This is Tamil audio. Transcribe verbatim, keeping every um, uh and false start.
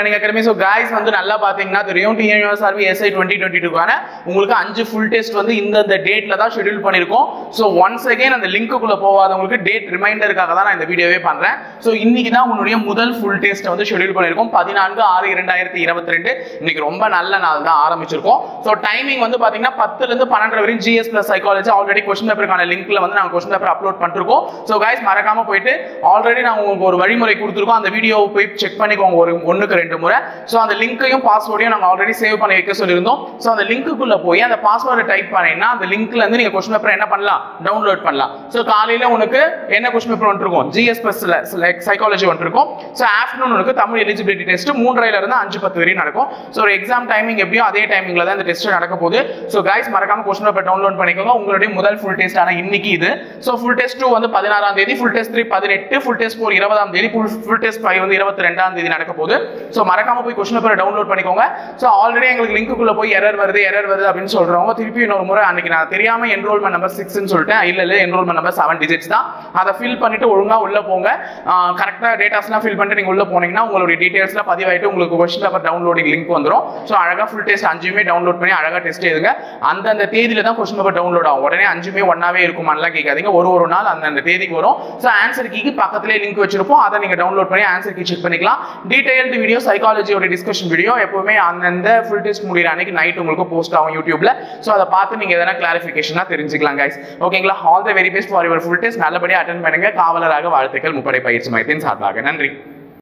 Training Academy. So guys வந்து நல்லா பாத்தீங்கன்னா தெரியும் T N U S R B S I twenty twenty-two கான உங்களுக்கு அஞ்சு full test வந்து இந்த இந்த டேட்ல தான் ஷெட்யூல் பண்ணிருக்கோம். So once again அந்த லிங்க்குள்ள போவாதவங்களுக்கு டேட் ரிமைண்டருக்காக தான் நான் இந்த வீடியோவே பண்றேன். So இன்னைக்கு தான் உங்களுடைய முதல் full test வந்து ஷெட்யூல் பண்ணிருக்கோம் பதினான்கு ஆறு இரண்டாயிரத்து இருபத்தி இரண்டு. இன்னைக்கு ரொம்ப நல்ல நாள் தான் ஆரம்பிச்சிருக்கோம். So டைமிங் வந்து பாத்தீங்கன்னா பத்து ல இருந்து பன்னிரண்டு வரை G S plus psychology already question பேப்பருக்கான லிங்க்ல வந்து நாங்க क्वेश्चन பேப்பர் அப்லோட் பண்ணிருக்கோம். So guys மறக்காம போயிட்டு ஆல்ரெடி நான் உங்களுக்கு ஒரு வழிமுறை கொடுத்திருக்கோம். அந்த வீடியோவை போய் செக் பண்ணிக்கோங்க ஒரு ஒண்ணுக்கு ரெண்டு முறை. So அந்த லிங்கையும் பாஸ்வேர்டையும் நாங்க ஆல்ரெடி சேவ் பண்ணி வைக்க சொல்லிருந்தோம். So அந்த லிங்க்குள்ள போய் அந்த பாஸ்வேர்டை டைப் பண்ணீங்கன்னா அந்த லிங்க்ல இருந்து நீங்க क्वेश्चन பேப்பர் என்ன பண்ணலாம் டவுன்லோட் பண்ணலாம். So காலையில உங்களுக்கு என்ன क्वेश्चन பேப்பர் வந்துருக்கும் G S plus psychology வந்துருக்கும். So ஆஃப்டர்நூன் உங்களுக்கு தமிழ் எலிஜிபிலிட்டி டெஸ்ட் மூன்றரை ல இருந்து அஞ்சு பத்து வரை நடக்கும். So ஒரு எக்ஸாம் டைமிங் எப்படியோ அதே டைமிங்ல தான் இந்த டெஸ்ட் நடக்க போகுது. So guys மறக்காம क्वेश्चन பேப்பர் டவுன்லோட் பண்ணிக்கோங்க. உங்களுடைய முதல் full test ஆன இன்னைக்கு இது. So full test two வந்து பதினாறாம் தேதி, full test three பதினெட்டு, full test four இருபதாம் தேதி, full test five வந்து இருபத்தி இரண்டாம் தேதி நடக்க போகுது. So மறக்காம போய் क्वेश्चन பேப்பர் டவுன்லோட் பண்ணிக்கோங்க. So ஆல்ரெடி உங்களுக்கு லிங்க்குள்ள போய் எரர் வருது எரர் வருது அப்படினு சொல்றவங்க திருப்பி இன்னொரு முறை அன்னைக்கு நான் தெரியாம என்ரோல்மென்ட் நம்பர் six ன்னு சொல்லிட்டேன். இல்ல இல்ல என்ரோல்மென்ட் நம்பர் seven digits தான். அத ஃபில் பண்ணிட்டு ஒழுங்கா உள்ள போங்க. கரெக்ட்டா டேட்டாஸ்லாம் ஃபில் பண்ணிட்டு நீங்க உள்ள போனீங்கன்னா உங்களுடைய டீடைல்ஸ்லாம் பதிவாயிட்டு உங்களுக்கு क्वेश्चन பேப்பர் டவுன்லோடிங் லிங்க் வந்துரும். So அழகா full test அஞ்சுமே டவுன்லோட் பண்ணி அழகா டெஸ்ட் எழுதுங்க. அந்த அந்த தேதியில தான் क्वेश्चन பேப்பர் டவுன்லோட் ஆகும். உடனே அஞ்சுமே ஒண்ணாவே இருக்குமான்லாம் கேட்காதீங்க. ஒரு ஒரு நாள் அந்த அந்த தேதிக்கு வரும். So ஆன்சர் கீக்கு பக்கத்துலயே லிங்க் வச்சிருப்போம். அதை நீங்க டவுன்லோட் பண்ணி ஆன்சர் கீ செக் பண்ணிக்கலாம். டீடைல்டு வீடியோ சைக்காலஜியோட டிஸ்கஷன் வீடியோ எப்பவுமே அந்த ஃபுல் டெஸ்ட் முடிகிற அன்னைக்கு நைட் உங்களுக்கு போஸ்ட் ஆகும் யூடியூப்ல. ஸோ அதை பார்த்து நீங்க எதனா கிளாரிஃபிகேஷனா தெரிஞ்சுக்கலாம் கைஸ். ஓகேங்களா? All the very best for your full test. நல்லபடியாக அட்டென்ட் பண்ணுங்க. காவலராக வாழ்த்துக்கள் முப்படை பயிற்சி மையத்தின் சார்பாக. நன்றி.